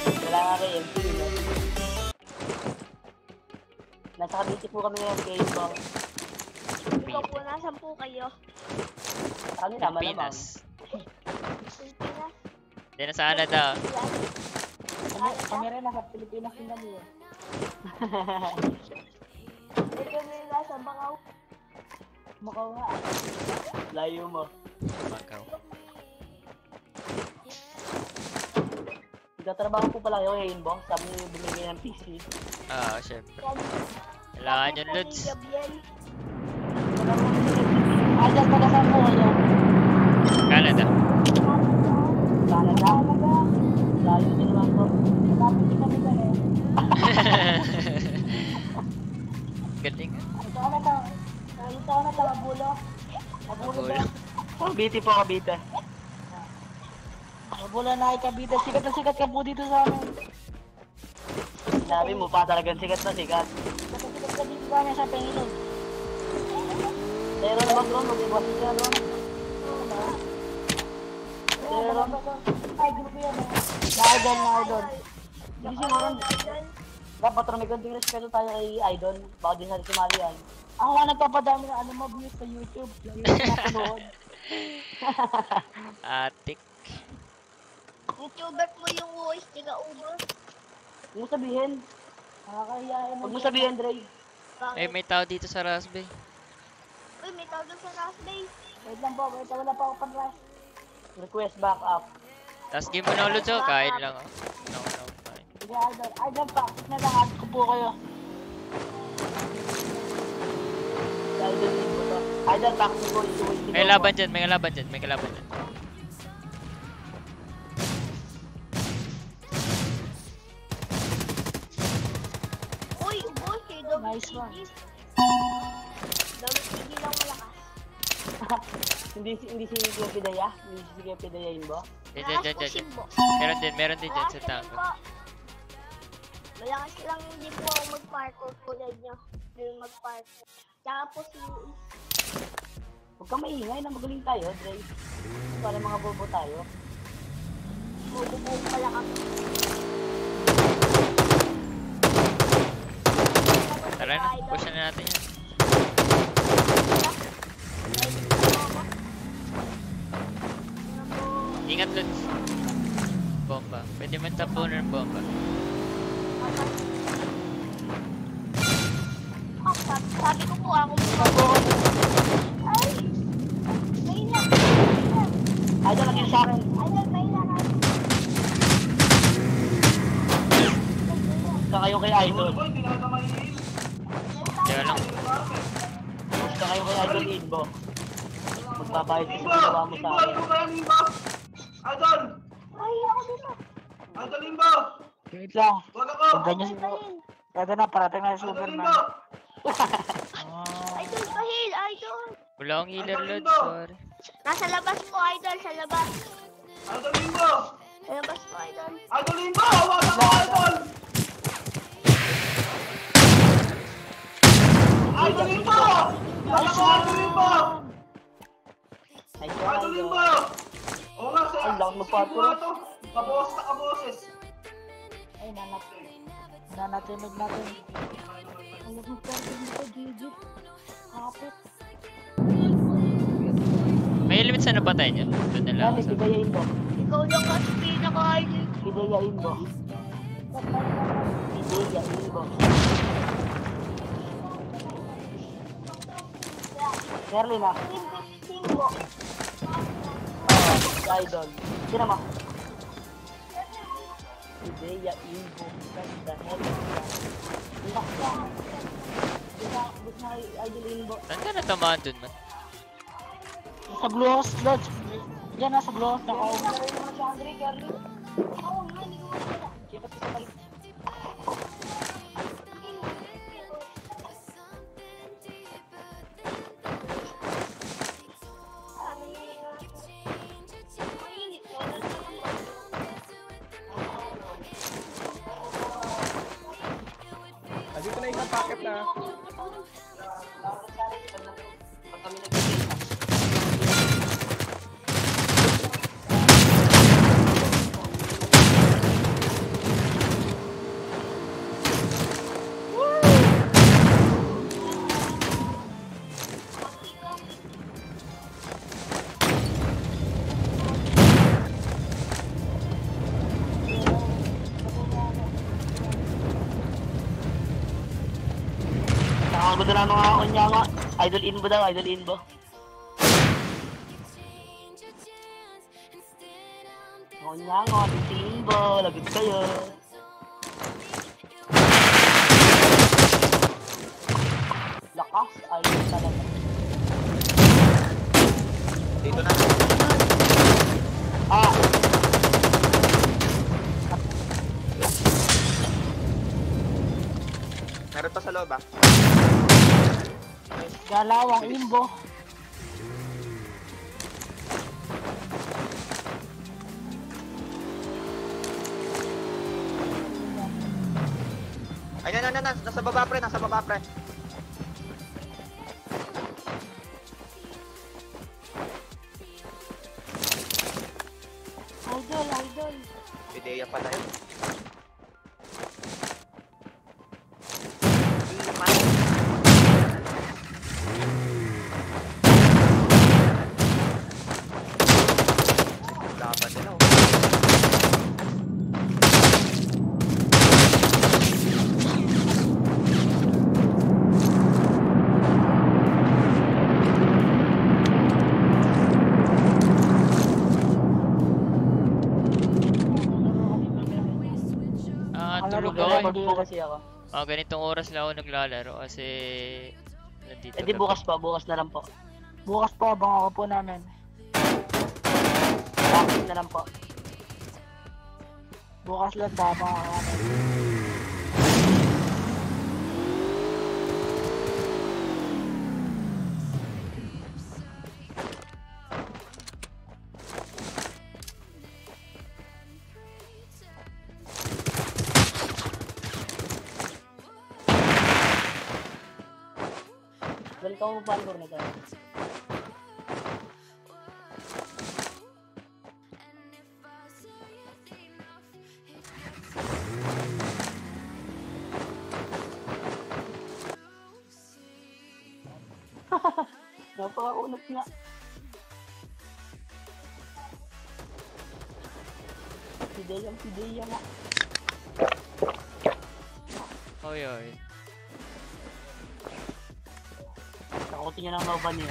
Wala nga kay MP, no? Nasa Cavite po kami ngayon kay Bong. Ikaw po, nasan po kayo? Sa kanila, malamang. Pilipinas. Pilipinas? Hindi na sa Canada. Kami rin nasa Pilipinas din kami eh. Hindi kami nasa Bangaw. Mukhaw nga. Layo mo. Macau. Nagtatrabaho po pala kayo ngayon, Bong. Sabi niyo bumigay ng PC. Syempre. Kailangan yun, Lods. Dyan pala saan po kayo? Canada. Canada? Layo din naman po. Malapit din kami ba eh. Galing. Ito ka na ta. Ito ka na ta, Mabulo. Mabulo ba? Cavite po, Cavite. Mabulo na kay Cavite. Sikat na sikat ka po dito sa amin. Sabi mo pa talagang sikat na sikat. Sikat ka dito sa amin sa Panginoon. Pero naman doon, mag-iwas siya doon. Pero ay, grupo yan eh. Na-idol. Hindi siya maroon. Dapat may konting respeto tayo kay Idol. Baka di sa sumali yan. Ako nga nagpapadami ng ano views sa YouTube. Yung napanood. Atik. YouTuber mo yung voice, tiga ubo. Huwag mo sabihin. Nakakahiyain. Huwag mo sabihin, Dre. Eh, may tao dito sa Rasbay. Uy, may tawag sa Rasbay. Wait lang po, wala pa ako pan-rush. Request back up. Tapos game mo na ulit so, kain lang ako. No, kain. Sige, Idol. Idol, practice na lang. Add ko po kayo. Idol, din po to. Idol, practice ko. May laban dyan, may kalaban dyan. Uy, boss, eh, double Nice one. Double CD lang malakas. Hindi si Kuya Pidaya? Hindi si Kuya Pidaya yun ba? Dyan. Meron din dyan sa tango. Malakas lang hindi po ako mag-parkour tulad nyo. Hindi mag-parkour. Tsaka po si Luis. Huwag kang maingay na magaling tayo, Dre. Para mga bobo tayo. Bububuo pala kami. Tara na, push na natin yan. Ingat, Lods. Bomba. Pwede man tapunan ng bomba. Oh, sabi ko po ako ay! May na! Idol, lagyan sa akin. Ay, may na! Basta kayo kay Idol. Kaya lang. Basta kayo kay Idol Inbo. Magbabayad ka sa ginawa mo sa akin. Idol! Ay, ako dito! Idol Limbo! Wait lang. Wag ako! Pagka niya siguro. Pwede na, parating na yung Idol Superman. Limbo! Idol, pahil! Idol! Wala akong healer, Lods. Sorry. Nasa labas po, Idol! Sa labas! Idol Limbo! Sa labas po, Idol! Idol Limbo! Wag ako, Idol! Idol Limbo! Wag ako, Idol Limbo! Ay, Idol Limbo! Oo nga, sir. Ay, lang magpaturo. Kaboses na kaboses. Ay, nanatinig natin. Ay, nagpapatid nito, Gigi. Kapit. May limit sa napatay niya. Doon na lang. Dali, bidayain mo. Ikaw lang kasi pinaka-idol! Bidayain mo. Bidayain mo. Merlin ah. Simbo! Idol. Sino mo? Ideya, Ingo, ganda, hello. Gusto na Idol Ingo. Saan ka natamaan dun, man? Sa Blue House Lodge. Diyan na sa Blue House. Dito na isang packet na. Sabi na lang mga kanya nga. Idol Inbo daw, Idol Inbo. Kanya nga, Idol Inbo, lagot kayo. Lakas, idol talaga. Dito na. Ah! Meron pa sa loob ah. Galawang Inbo. Ay, nasa baba pre, nasa baba pre. Idol. Ideya pala yun. Dapat nila oh. Tulog Nag-record ako po kasi ako. ganitong oras lang ako naglalaro kasi nandito Eh di bukas na lang po. Bukas po, abang ako po namin. Bakit na lang po. Bukas lang po, abang ako namin. Ganito ako parkour na tayo. Napakaunat nga. Pideyang nga. Oy. Takutin nyo ng Nova niya.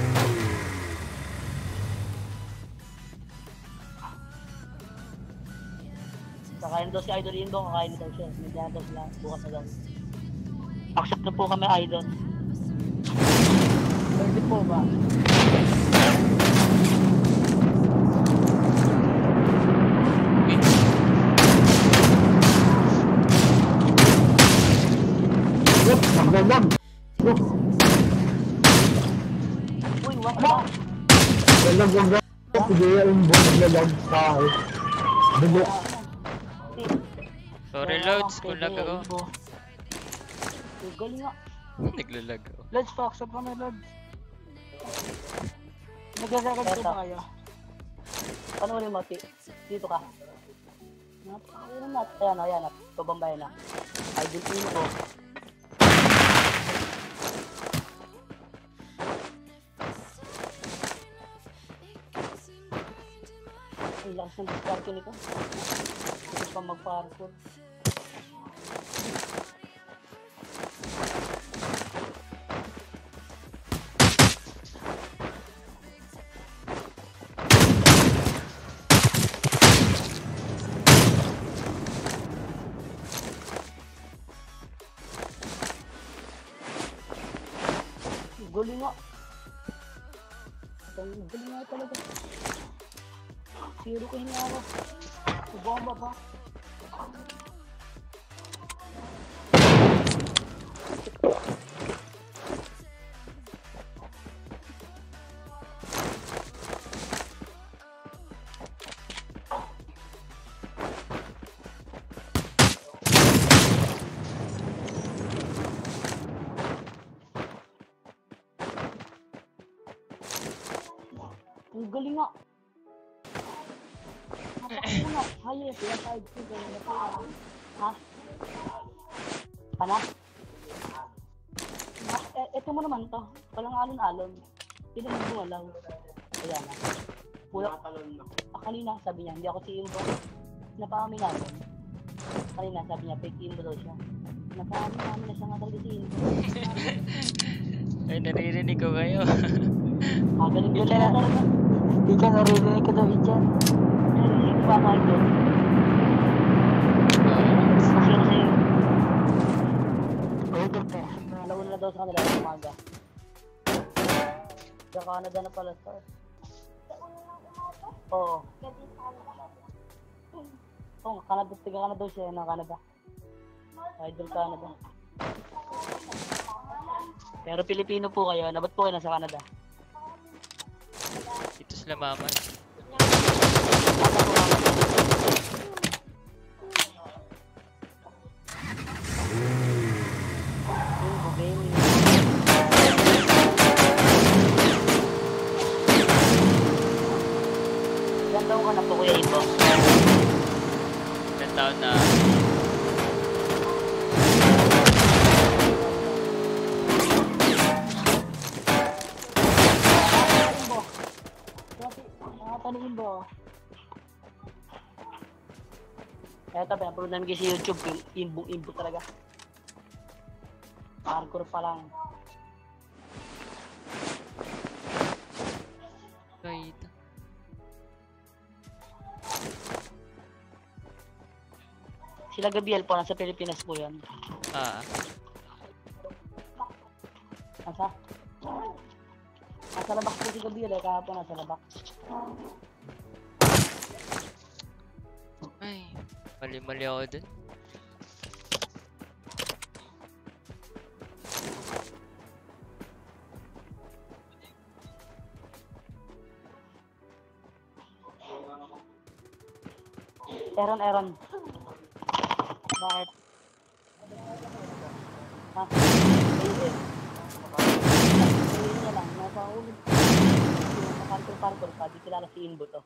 Kakain daw si Idol Inbo, kakain daw siya. Nandiyan daw sila, bukas na daw. Accept na po kami, Idol. Pwede po ba? Uy, what ba? Sorry Lods, kung lag ako. Uy, galing nga. Naglalag ako. Lods, pa-accept kami, Lods. Nag-record po ba kayo? Paano ulit mo, dito ka. Napakaunat na. Ayan, pabambay na. Idol Inbo. Ang lakas ng discarte nito. Hindi pa mag-parkour. Galing nga. Galing nga talaga. Zero kayo niya ako. Bumaba pa. Ang galing nga. Napakauna. Hayes, yung side ko. Ha? Ano? Ito mo naman to. Walang alon-alon. Hindi mo gumalaw. Ayan na. Kanina sabi niya, hindi ako si Imbo. Napakamin natin. Kanina sabi niya, fake Imbo daw siya. Nasabi namin na siya nga talaga si Inbo. Ay, naririnig ko kayo. Galing ko lang talaga. Hindi ka naririnig ko daw, Ichan. Narinig pa ako doon. Kasi Order ka. nauna na daw sa kanila sa umaga. Sa Canada na pala sir. Oo. Oo, Canada, tiga Canada daw siya, ng Canada. Idol Canada. Pero Pilipino po kayo, na ba't po kayo nasa Canada? Dito sila mama. Asa po Canada? Inbo Gaming. Ilan taon ka na po kuya Inbo? Ilang taon na. Inbo. Nakatanin Inbo. Eto, pinapanood namin kayo sa YouTube, Inbo talaga. Hardcore pa lang. Kahit. Sila Gabriel po, nasa Pilipinas po yan. Ah. Nasa? Nasa labak po si Gabriel eh, kahapon nasa labak. Ay. Mali-mali ako dun. Aaron. Bakit? Ha? Ayun. Ayun niya lang, nasa ulit. Parkour, di kilala si Inbo to.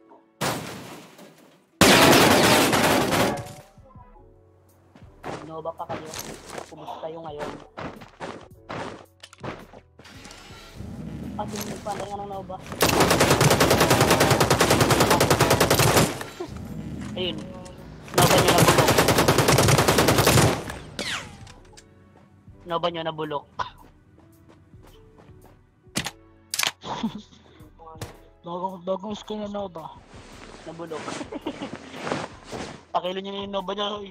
Nova pa kayo. Kumusta yung ngayon? Yung pa nga ng Nova. Ayun. Nova nyo nabulok. Bagong skin na Nova. Nabulok. Pakilo nyo na yung Nova nyo.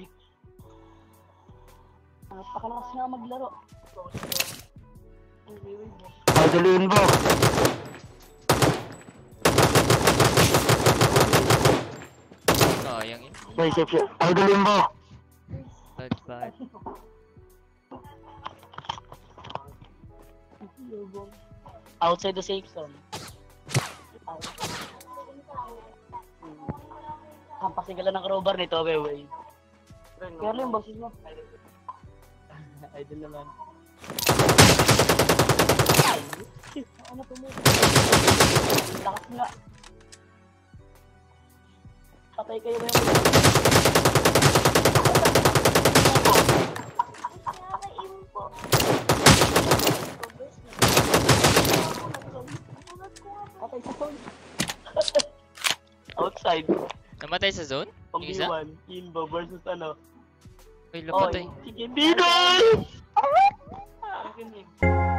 Napakalakas nga maglaro. Idolin mo. Sayang yun. Idolin mo. Bad. Outside the safe zone. Hampasin ka lang ng crowbar nito, Wewey. Pero yung boses mo. Idol naman. Ano to mo? Lakas nga. Patay kayo ba yung... Patay sa phone. Outside. Namatay sa zone? Yung isa? Pag-iwan. Inbo versus ano. Ay, lapatay. Sige, Binoy!